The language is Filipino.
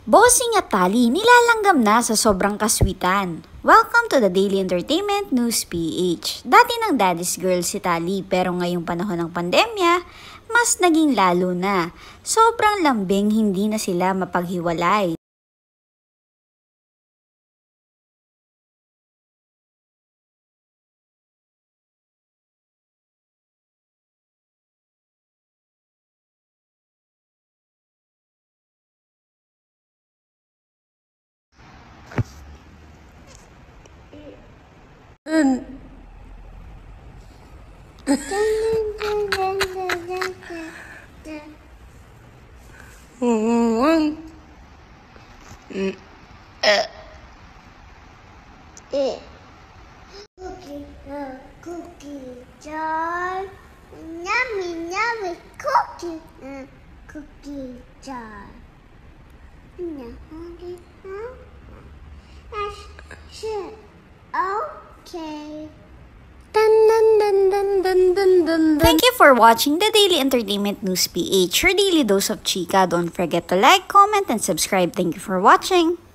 Bossing at Tali nilalanggam na sa sobrang kaswitan. Welcome to the Daily Entertainment News PH. Dati ng daddy's girl si Tali pero ngayong panahon ng pandemya, mas naging lalo na. Sobrang lambing hindi na sila mapaghiwalay. Cookie jar, yummy cookie, cookie jar. Shit. Okay. Thank you for watching the Daily Entertainment News PH, your daily dose of chika. Don't forget to like, comment, and subscribe. Thank you for watching.